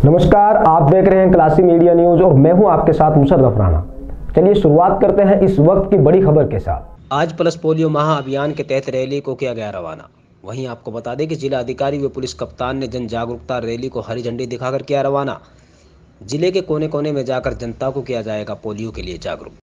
नमस्कार, आप देख रहे हैं क्लासी मीडिया न्यूज और मैं हूं आपके साथ मुशर्रफ राणा। चलिए शुरुआत करते हैं इस वक्त की बड़ी खबर के साथ। आज पल्स पोलियो माह अभियान के तहत रैली को किया गया रवाना। वहीं आपको बता दें कि जिला अधिकारी व पुलिस कप्तान ने जन जागरूकता रैली को हरी झंडी दिखाकर किया रवाना। जिले के कोने कोने में जाकर जनता को किया जाएगा पोलियो के लिए जागरूक।